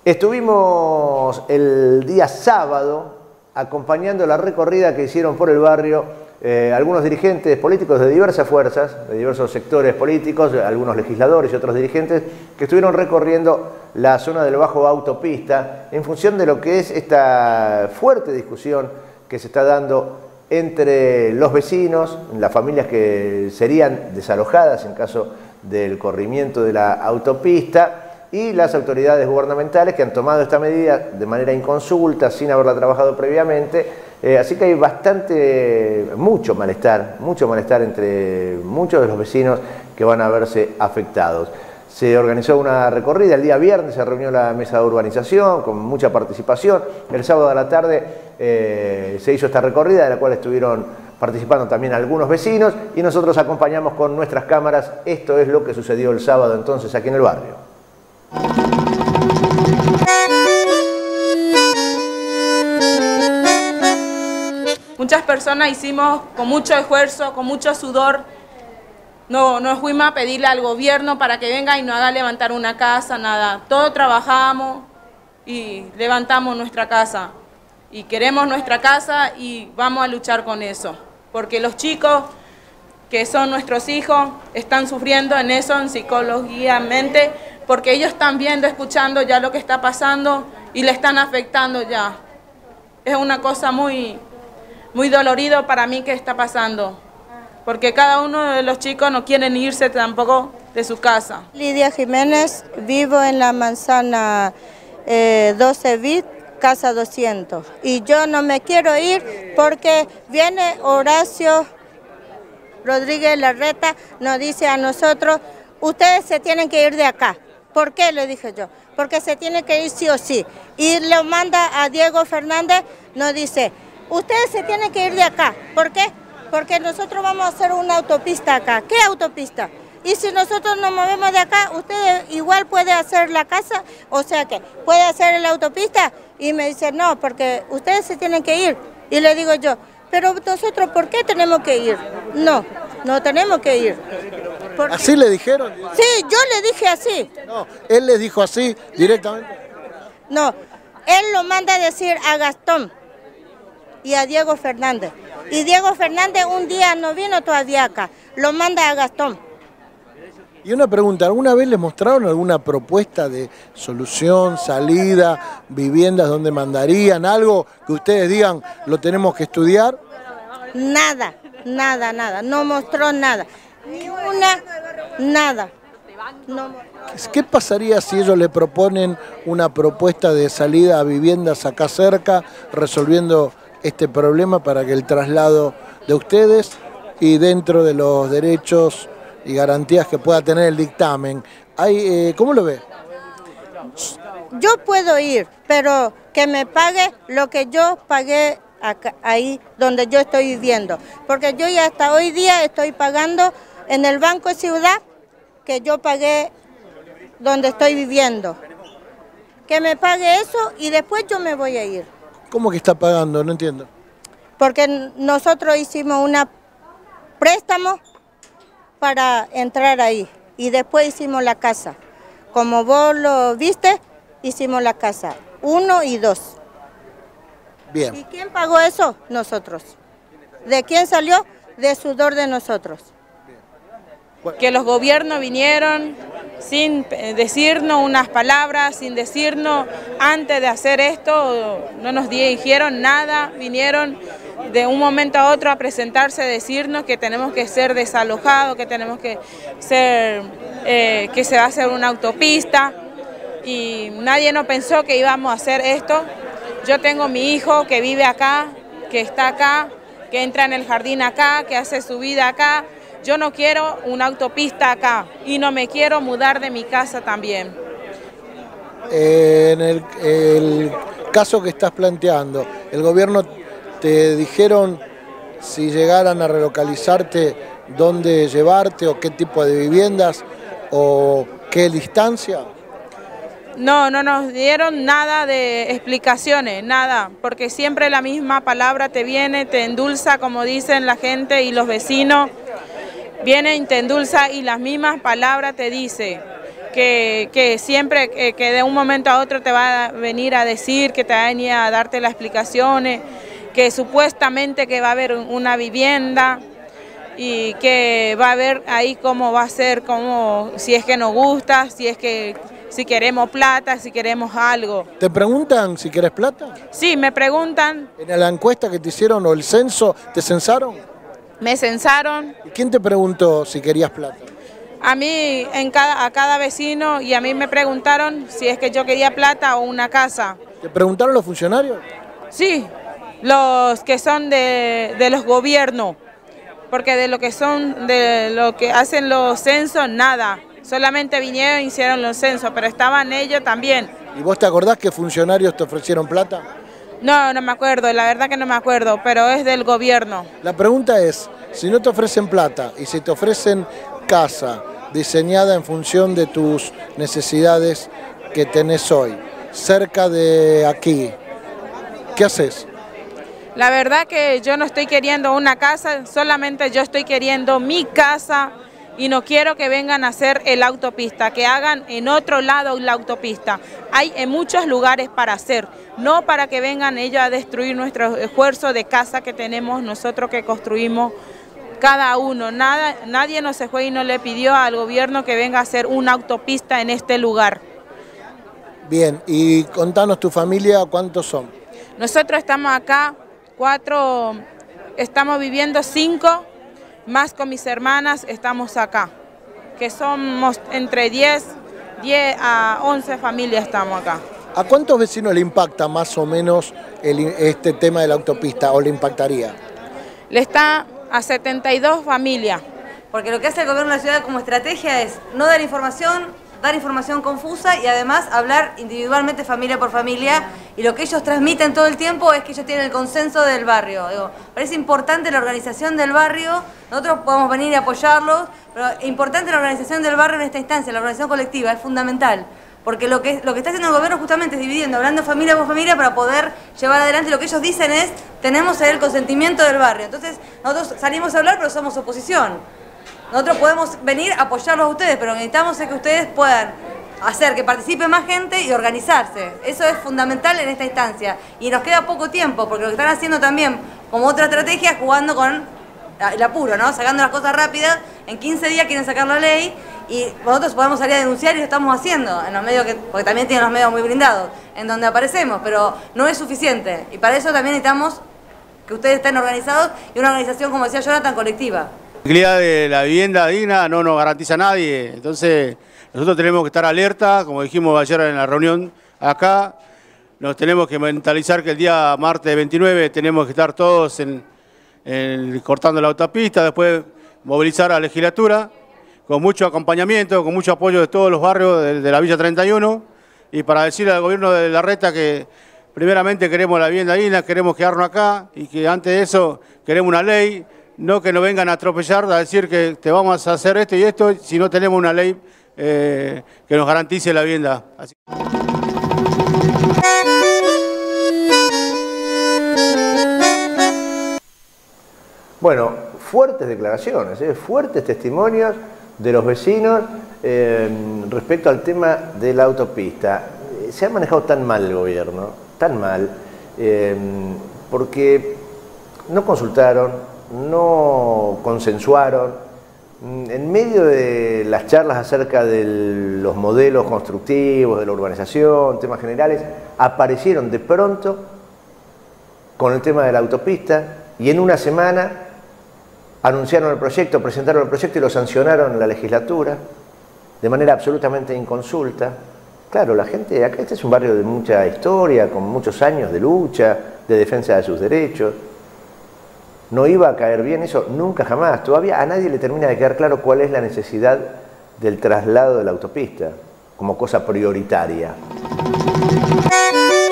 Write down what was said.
Estuvimos el día sábado acompañando la recorrida que hicieron por el barrio algunos dirigentes políticos de diversas fuerzas, de diversos sectores políticos, algunos legisladores y otros dirigentes que estuvieron recorriendo la zona del Bajo Autopista en función de lo que es esta fuerte discusión que se está dando entre los vecinos, las familias que serían desalojadas en caso del corrimiento de la autopista, y las autoridades gubernamentales que han tomado esta medida de manera inconsulta, sin haberla trabajado previamente. Así que hay mucho malestar entre muchos de los vecinos que van a verse afectados. Se organizó una recorrida, el día viernes se reunió la mesa de urbanización con mucha participación. El sábado a la tarde se hizo esta recorrida, de la cual estuvieron participando también algunos vecinos, y nosotros acompañamos con nuestras cámaras. Esto es lo que sucedió el sábado entonces aquí en el barrio. Muchas personas hicimos con mucho esfuerzo, con mucho sudor, nos fuimos a pedirle al gobierno para que venga y nos haga levantar una casa, nada. Todos trabajamos y levantamos nuestra casa. Y queremos nuestra casa y vamos a luchar con eso. Porque los chicos que son nuestros hijos están sufriendo en eso, psicológicamente, porque ellos están viendo, escuchando ya lo que está pasando y le están afectando ya. Es una cosa muy dolorido para mí que está pasando, porque cada uno de los chicos no quieren irse tampoco de su casa. Lidia Jiménez, vivo en la manzana 12 Bit, casa 200. Y yo no me quiero ir porque viene Horacio Rodríguez Larreta, nos dice a nosotros, ustedes se tienen que ir de acá. ¿Por qué? Le dije yo. Porque se tiene que ir sí o sí. Y lo manda a Diego Fernández, nos dice, ustedes se tienen que ir de acá. ¿Por qué? Porque nosotros vamos a hacer una autopista acá. ¿Qué autopista? Y si nosotros nos movemos de acá, usted igual puede hacer la casa, o sea que puede hacer la autopista. Y me dice, no, porque ustedes se tienen que ir. Y le digo yo, pero nosotros, ¿por qué tenemos que ir? No, no tenemos que ir. ¿Así le dijeron? Sí, yo le dije así. No, él les dijo así directamente. No, él lo manda a decir a Gastón y a Diego Fernández. Y Diego Fernández un día no vino todavía acá, lo manda a Gastón. Y una pregunta, ¿alguna vez les mostraron alguna propuesta de solución, salida, viviendas donde mandarían, algo que ustedes digan, lo tenemos que estudiar? Nada, nada, no mostró nada. Ni una, nada. No. ¿Qué pasaría si ellos le proponen una propuesta de salida a viviendas acá cerca, resolviendo este problema para que el traslado de ustedes y dentro de los derechos y garantías que pueda tener el dictamen? ¿Cómo lo ve? Yo puedo ir, pero que me pague lo que yo pagué acá, ahí donde yo estoy viviendo. Porque yo ya hasta hoy día estoy pagando en el Banco de Ciudad que yo pagué donde estoy viviendo. Que me pague eso y después yo me voy a ir. ¿Cómo que está pagando? No entiendo. Porque nosotros hicimos un préstamo para entrar ahí y después hicimos la casa. Como vos lo viste, hicimos la casa 1 y 2. Bien. ¿Y quién pagó eso? Nosotros. ¿De quién salió? De sudor de nosotros. Que los gobiernos vinieron sin decirnos unas palabras, sin decirnos antes de hacer esto, no nos dijeron nada, vinieron de un momento a otro a presentarse, a decirnos que tenemos que ser desalojados, que tenemos que ser, que se va a hacer una autopista, y nadie nos pensó que íbamos a hacer esto. Yo tengo mi hijo que vive acá, que está acá, que entra en el jardín acá, que hace su vida acá. Yo no quiero una autopista acá y no me quiero mudar de mi casa también. En el caso que estás planteando, ¿el gobierno te dijeron si llegaran a relocalizarte dónde llevarte o qué tipo de viviendas o qué distancia? No nos dieron nada de explicaciones, nada, porque siempre la misma palabra te viene, te endulza, como dicen la gente y los vecinos. Viene y te endulza y las mismas palabras te dice, que siempre, que de un momento a otro te va a venir a decir, que te va a venir a darte las explicaciones, que supuestamente que va a haber una vivienda y que va a ver ahí cómo va a ser, cómo, si es que nos gusta, si queremos plata, si queremos algo. ¿Te preguntan si querés plata? Sí, me preguntan. ¿En la encuesta que te hicieron o el censo, te censaron? Me censaron. ¿Y quién te preguntó si querías plata? A mí, a cada vecino, y a mí me preguntaron si es que yo quería plata o una casa. ¿Te preguntaron los funcionarios? Sí, los que son de los gobiernos, porque de lo que hacen los censos, nada. Solamente vinieron y hicieron los censos, pero estaban ellos también. ¿Y vos te acordás que funcionarios te ofrecieron plata? No, no me acuerdo, la verdad que no me acuerdo, pero es del gobierno. La pregunta es, si no te ofrecen plata y si te ofrecen casa diseñada en función de tus necesidades que tenés hoy, cerca de aquí, ¿qué haces? La verdad que yo no estoy queriendo una casa, solamente yo estoy queriendo mi casa y no quiero que vengan a hacer la autopista, que hagan en otro lado la autopista. Hay en muchos lugares para hacer, no para que vengan ellos a destruir nuestro esfuerzo de casa que tenemos nosotros que construimos cada uno. Nadie nos se fue y no le pidió al gobierno que venga a hacer una autopista en este lugar. Bien, y contanos tu familia, ¿cuántos son? Nosotros estamos acá, 4, estamos viviendo 5, más con mis hermanas estamos acá, que somos entre 10 a 11 familias estamos acá. ¿A cuántos vecinos le impacta más o menos este tema de la autopista o le impactaría? Le está a 72 familias. Porque lo que hace el gobierno de la ciudad como estrategia es no dar información confusa y además hablar individualmente familia por familia, y lo que ellos transmiten todo el tiempo es que ellos tienen el consenso del barrio. Digo, parece importante la organización del barrio, nosotros podemos venir y apoyarlos, pero es importante la organización del barrio en esta instancia, la organización colectiva, es fundamental. Porque lo que está haciendo el gobierno justamente es dividiendo, hablando familia por familia para poder llevar adelante. Lo que ellos dicen es, tenemos el consentimiento del barrio. Entonces, nosotros salimos a hablar, pero somos oposición. Nosotros podemos venir a apoyarlos a ustedes, pero necesitamos es que ustedes puedan hacer que participe más gente y organizarse. Eso es fundamental en esta instancia. Y nos queda poco tiempo, porque lo que están haciendo también, como otra estrategia, es jugando con el apuro, ¿no? Sacando las cosas rápidas. En 15 días quieren sacar la ley. Y nosotros podemos salir a denunciar y lo estamos haciendo, en los medios porque también tienen los medios muy blindados, en donde aparecemos, pero no es suficiente. Y para eso también necesitamos que ustedes estén organizados y una organización, como decía Jonathan, colectiva. La tranquilidad de la vivienda digna no nos garantiza a nadie, entonces nosotros tenemos que estar alerta, como dijimos ayer en la reunión acá, nos tenemos que mentalizar que el día martes 29 tenemos que estar todos cortando la autopista, después movilizar a la legislatura, con mucho acompañamiento, con mucho apoyo de todos los barrios de la Villa 31, y para decirle al gobierno de Larreta que primeramente queremos la vivienda digna, queremos quedarnos acá, y que antes de eso queremos una ley, no que nos vengan a atropellar, a decir que te vamos a hacer esto y esto, si no tenemos una ley que nos garantice la vivienda. Así. Bueno, fuertes declaraciones, fuertes testimonios de los vecinos respecto al tema de la autopista. Se ha manejado tan mal el gobierno, tan mal, porque no consultaron, no consensuaron. En medio de las charlas acerca de los modelos constructivos, de la urbanización, temas generales, aparecieron de pronto con el tema de la autopista y en una semana anunciaron el proyecto, presentaron el proyecto y lo sancionaron en la legislatura de manera absolutamente inconsulta. Claro, la gente, acá este es un barrio de mucha historia, con muchos años de lucha, de defensa de sus derechos. No iba a caer bien eso nunca jamás. Todavía a nadie le termina de quedar claro cuál es la necesidad del traslado de la autopista como cosa prioritaria.